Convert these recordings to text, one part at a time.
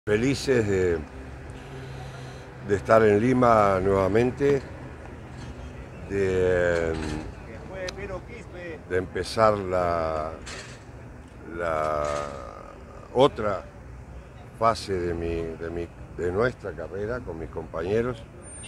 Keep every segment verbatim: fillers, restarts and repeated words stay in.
Felices de, de estar en Lima nuevamente, de, de empezar la, la otra fase de, mi, de, mi, de nuestra carrera con mis compañeros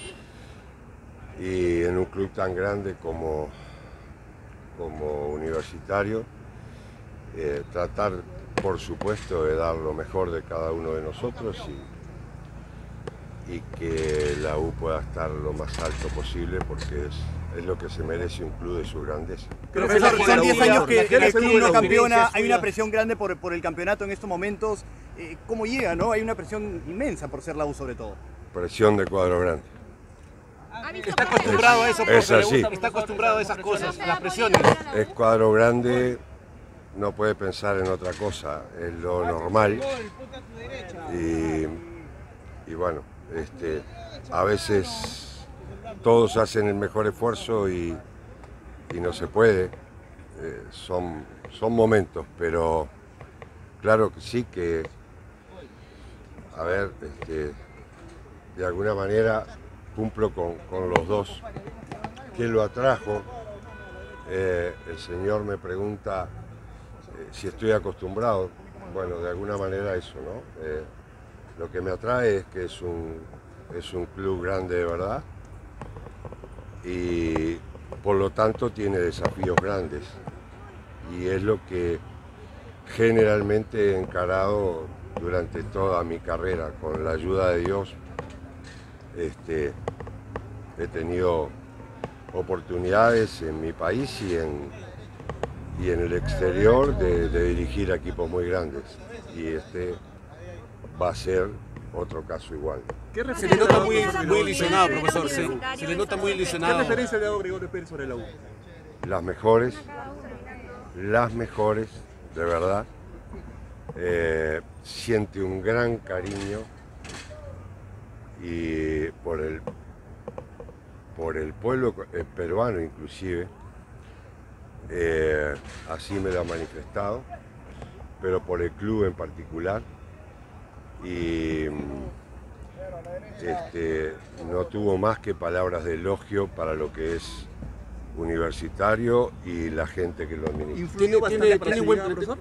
y en un club tan grande como, como Universitario, eh, tratar por supuesto de dar lo mejor de cada uno de nosotros y, y que la U pueda estar lo más alto posible, porque es, es lo que se merece un club de su grandeza. Pero son diez años que, que el club no campeona, hay una presión grande por, por el campeonato en estos momentos. Eh, ¿Cómo llega, no? Hay una presión inmensa por ser la U sobre todo. Presión de cuadro grande. Está acostumbrado a eso, es así. Está acostumbrado a esas cosas, las presiones. Es cuadro grande, no puede pensar en otra cosa, es lo normal. Y, y bueno, este, a veces todos hacen el mejor esfuerzo y, y no se puede. Eh, son, son momentos, pero claro que sí que, a ver, este, de alguna manera cumplo con, con los dos. ¿Quién lo atrajo? Eh, el señor me pregunta eh, si estoy acostumbrado. Bueno, de alguna manera eso, ¿no? Eh, lo que me atrae es que es un, es un club grande de verdad y por lo tanto tiene desafíos grandes. Y es lo que generalmente he encarado durante toda mi carrera. Con la ayuda de Dios, este, he tenido oportunidades en mi país y en, y en el exterior de, de dirigir equipos muy grandes. Y este va a ser otro caso igual. ¿Qué se le nota muy, muy ilusionado, profesor? Se, se le nota muy ilusionado. ¿Qué referencia le ha dado Gregorio Pérez sobre la U? Las mejores, las mejores, de verdad. Eh, siente un gran cariño y por el, por el pueblo peruano inclusive, eh, así me lo ha manifestado, pero por el club en particular. Y este, no tuvo más que palabras de elogio para lo que es Universitario y la gente que lo administra. ¿Influyó bastante para su llegada, profesor?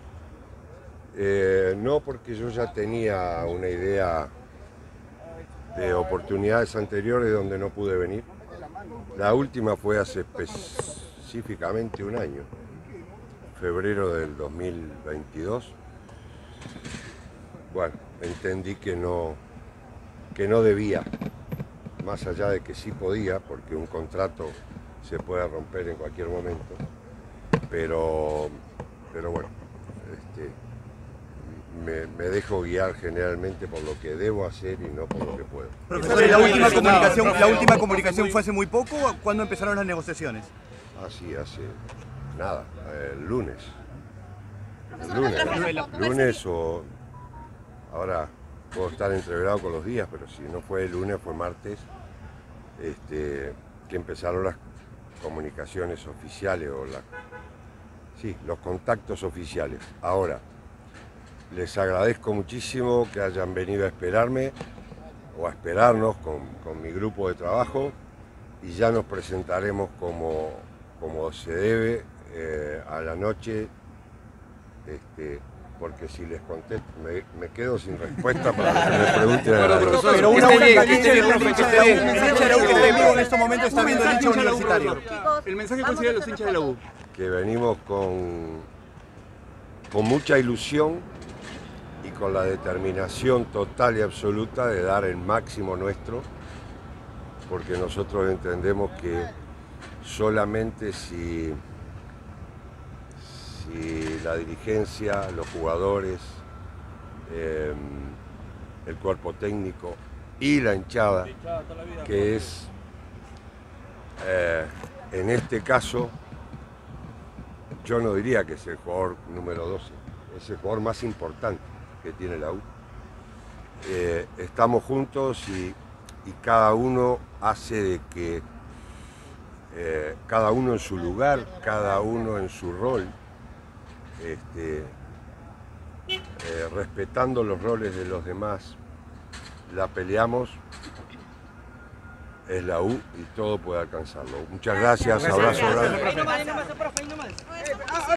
Eh, no, porque yo ya tenía una idea de oportunidades anteriores donde no pude venir. La última fue hace específicamente un año, febrero del dos mil veintidós. Bueno, entendí que no, que no debía, más allá de que sí podía, porque un contrato se puede romper en cualquier momento, pero, pero bueno, este, me, me dejo guiar generalmente por lo que debo hacer y no por lo que puedo. Profesor, la última comunicación, la última comunicación fue hace muy poco. ¿Cuándo empezaron las negociaciones? Así, hace nada, el lunes. El lunes, lunes o... Ahora puedo estar entreverado con los días, pero si no fue el lunes, fue martes, este, que empezaron las comunicaciones oficiales, o la, sí, los contactos oficiales. Ahora, les agradezco muchísimo que hayan venido a esperarme, o a esperarnos con, con mi grupo de trabajo, y ya nos presentaremos como, como se debe eh, a la noche. Este, porque si les contesto, me, me quedo sin respuesta para que me pregunten a la profesor, pero una única hincha de la U que está en vivo en estos momentos está viendo el hincha Universitario. El mensaje que considera los hinchas de la U. Que venimos con, con mucha ilusión y con la determinación total y absoluta de dar el máximo nuestro, porque nosotros entendemos que solamente si si la dirigencia, los jugadores, eh, el cuerpo técnico y la hinchada, que es eh, en este caso, yo no diría que es el jugador número doce, es el jugador más importante que tiene la U. Eh, estamos juntos y, y cada uno hace de que, eh, cada uno en su lugar, cada uno en su rol, Este, eh, respetando los roles de los demás, la peleamos, es la U y todo puede alcanzarlo. Muchas gracias, abrazo grande.